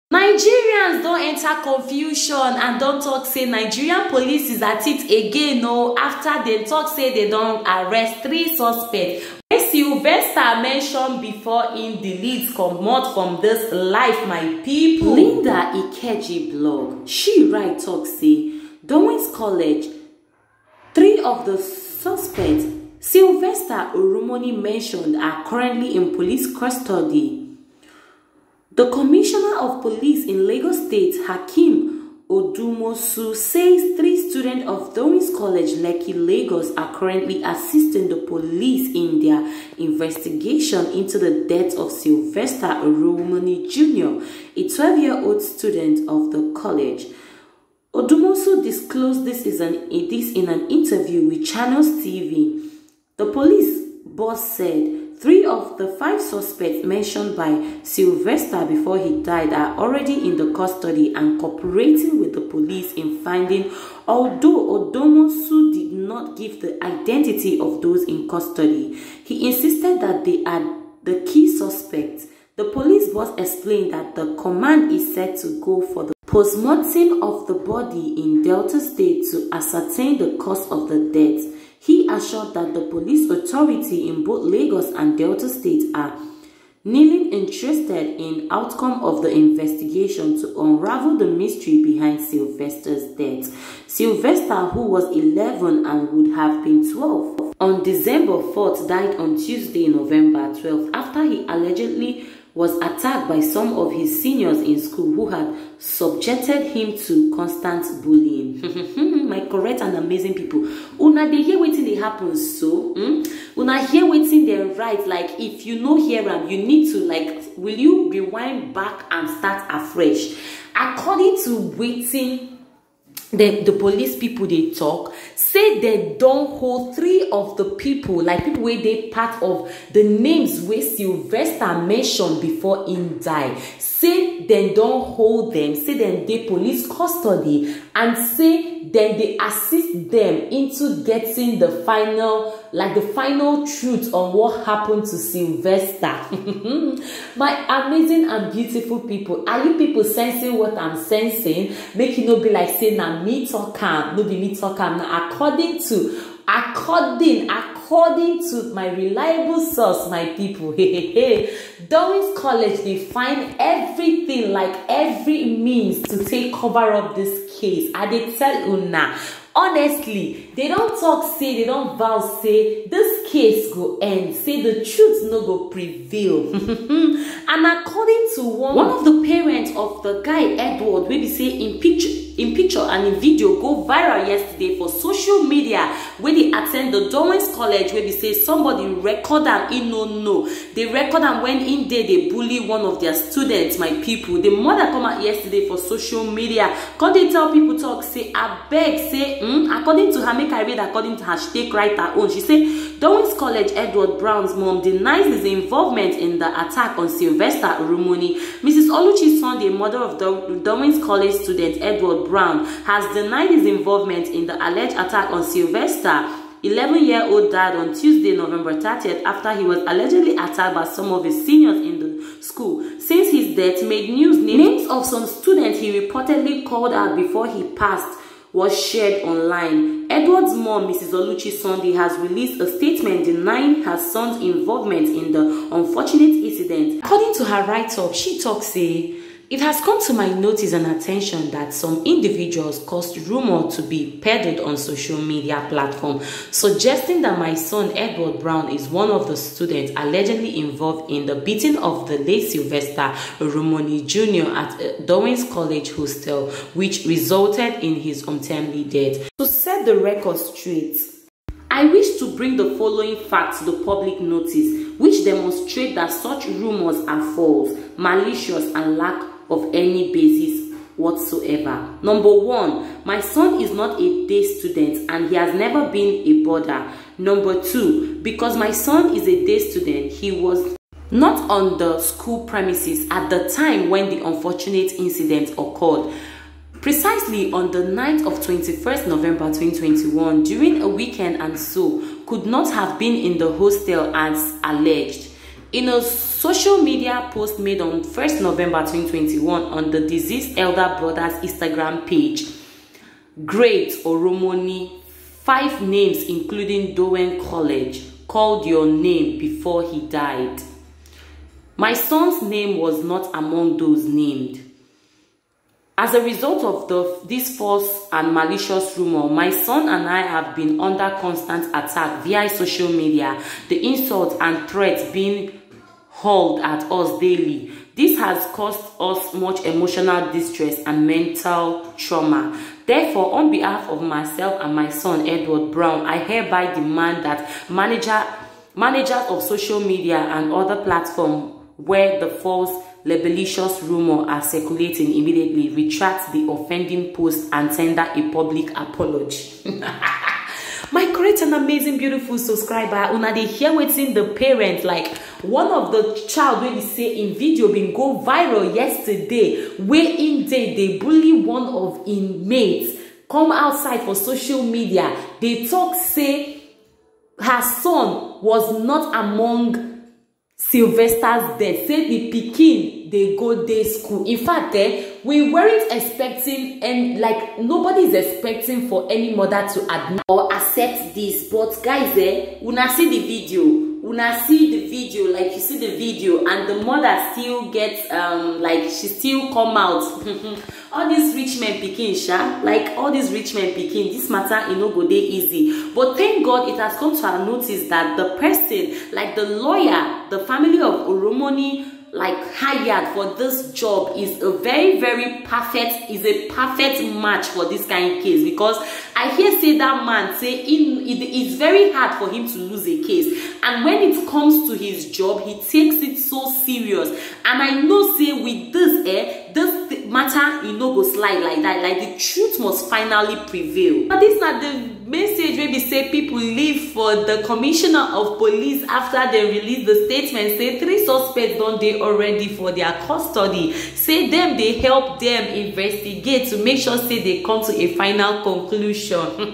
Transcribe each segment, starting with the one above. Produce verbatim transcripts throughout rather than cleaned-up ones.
Nigerians don't enter confusion and don't talk say Nigerian police is at it again no after they talk say they don't arrest three suspects. Wey Sylvester mentioned before in the leads comot from this life, my people. Linda Ikeji blog, she write talk say Dowens College, three of the suspects Sylvester Oromoni mentioned are currently in police custody. The Commissioner of Police in Lagos State, Hakeem Odumosu, says three students of Dowens College, Lekki, Lagos, are currently assisting the police in their investigation into the death of Sylvester Oromoni Junior, a twelve-year-old student of the college. Odumosu disclosed this, is an, this in an interview with Channels T V. The police boss said three of the five suspects mentioned by Sylvester before he died are already in the custody and cooperating with the police in finding, although Odumosu did not give the identity of those in custody. He insisted that they are the key suspects. The police boss explained that the command is set to go for the post-mortem of the body in Delta State to ascertain the cause of the death. He assured that the police authority in both Lagos and Delta State are keenly interested in outcome of the investigation to unravel the mystery behind Sylvester's death. Sylvester, who was eleven and would have been twelve, on December fourth died on Tuesday, November twelfth, after he allegedly was attacked by some of his seniors in school who had subjected him to constant bullying. My correct and amazing people, una dey hear wetin dey happen so? Hmm? Una hear wetin dem write, like if you no hear am, you need to like, will you rewind back and start afresh? According to wetin the, the police people they talk, say they don't hold three of the people, like people where they part of the names where Sylvester mentioned before him die. Say they don't hold them, say then they police custody, and say then they assist them into getting the final, like the final truth on what happened to Sylvester. My amazing and beautiful people, are you people sensing what I'm sensing? Make you no be like saying na me talk am, no be me talk am. Now according to according according to my reliable source, my people, hey hey hey, Dowens College, they find everything, like every means to take cover up this case. I dey tell una, honestly, they don't talk say, they don't vow say this case go end, say the truth no go prevail. And according to one one of the parents of the guy Edward, wey be say in picture in picture and in video go viral yesterday for social media, when they attend the Dowens College, where they say somebody record am, he no no. They record am when in there they bully one of their students, my people. The mother come out yesterday for social media, come they tell people talk, say, I beg, say, mm, according to her, make I read according to her, she take right her own. She say, Dowens College Edward Brown's mom denies his involvement in the attack on Sylvester Oromoni. Missus Oluchi Sunday, mother of the Dowens College student Edward Brown, has denied his involvement in the alleged attack on Sylvester. eleven-year-old died on Tuesday, November thirtieth, after he was allegedly attacked by some of his seniors in the school. Since his death made news, names of some students he reportedly called out before he passed was shared online. Edward's mom, Missus Oluchi Sunday, has released a statement denying her son's involvement in the unfortunate incident. According to her write-up, she talks say, it has come to my notice and attention that some individuals caused rumor to be peddled on social media platforms, suggesting that my son Edward Brown is one of the students allegedly involved in the beating of the late Sylvester Oromoni Junior at Dowens College Hostel, which resulted in his untimely death. To set the record straight, I wish to bring the following facts to the public notice, which demonstrate that such rumors are false, malicious, and lack of any basis whatsoever. Number one, my son is not a day student and he has never been a boarder. Number two, because my son is a day student, he was not on the school premises at the time when the unfortunate incident occurred. Precisely on the night of twenty-first November twenty twenty-one, during a weekend, and so could not have been in the hostel as alleged. In a Social media post made on first November twenty twenty-one on the deceased elder brother's Instagram page. Great Oromoni, five names including Dowen College, called your name before he died. My son's name was not among those named. As a result of the, this false and malicious rumor, my son and I have been under constant attack via social media, the insults and threats being hurled at us daily. This has caused us much emotional distress and mental trauma. Therefore, on behalf of myself and my son, Edward Brown, I hereby demand that manager, managers of social media and other platforms where the false libelous rumor are circulating immediately retract the offending post and tender a public apology. My great and amazing beautiful subscriber, una dey hear wetin the parents, like one of the child wey be say in video been go viral yesterday, where in day they bully one of in mates, come outside for social media, they talk say her son was not among Sylvester's death, say the pikin they go day school. In fact, eh, we weren't expecting, and like nobody is expecting for any mother to admit or accept this. But guys, eh, una see the video, una see the video, like you see the video, and the mother still gets um like she still come out. All these rich men pikin, sha, like all these rich men pikin, this matter, you know, go dey easy. But thank God it has come to our notice that the person, like the lawyer, the family of Oromoni, like hired for this job is a very very perfect, is a perfect match for this kind of case, because I hear say that man say in it is very hard for him to lose a case, and when it comes to his job he takes it so serious. And I know say with this eh this matter you know go slide like that, like the truth must finally prevail. But this not the message where we say people leave for the commissioner of police after they release the statement, say three suspects don't they already for their custody, say them they help them investigate to make sure say they come to a final conclusion.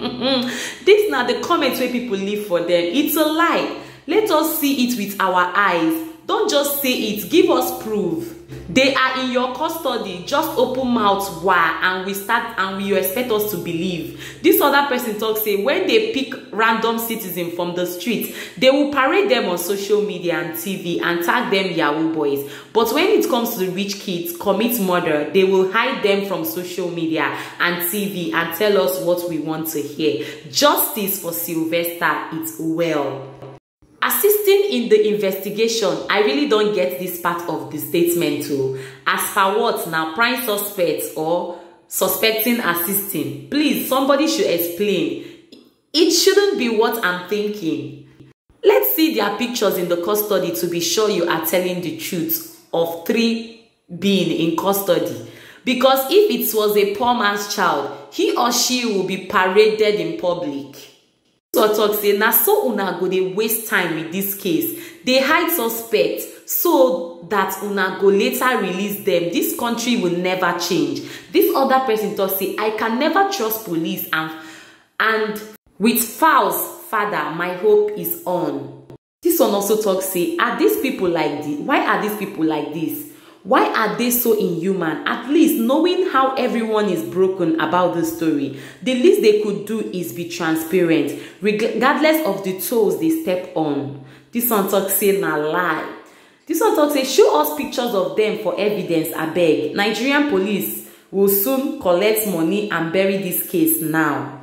This now the comments where people leave for them, it's a lie. Let us see it with our eyes. Don't just say it, give us proof. They are in your custody, just open mouth wah, and we start and we expect us to believe. This other person talks say when they pick random citizen from the street, they will parade them on social media and T V and tag them Yahoo boys. But when it comes to rich kids commit murder, they will hide them from social media and T V and tell us what we want to hear. Justice for Sylvester, it's well. Assisting in the investigation, I really don't get this part of the statement too. As for what now, prime suspects or suspecting assisting? Please, somebody should explain. It shouldn't be what I'm thinking. Let's see their pictures in the custody to be sure you are telling the truth of three being in custody. Because if it was a poor man's child, he or she will be paraded in public. So talk say na so una go dey waste time with this case. They hide suspects so that una go later release them. This country will never change. This other person talk say I can never trust police, and and with Fowl's father my hope is on. This one also talk say, are these people like this? Why are these people like this? Why are they so inhuman? At least knowing how everyone is broken about this story, the least they could do is be transparent, regardless of the toes they step on. This one talk say na lie. This one talk say show us pictures of them for evidence, abeg. Nigerian police will soon collect money and bury this case now.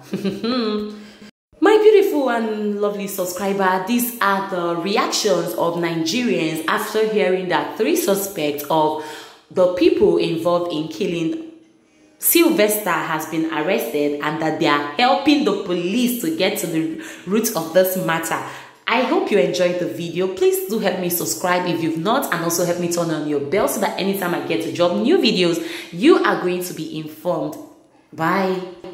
My beautiful and lovely subscriber, these are the reactions of Nigerians after hearing that three suspects of the people involved in killing Sylvester has been arrested and that they are helping the police to get to the root of this matter. I hope you enjoyed the video. Please do help me subscribe if you've not, and also help me turn on your bell so that anytime I get to drop new videos, you are going to be informed. Bye.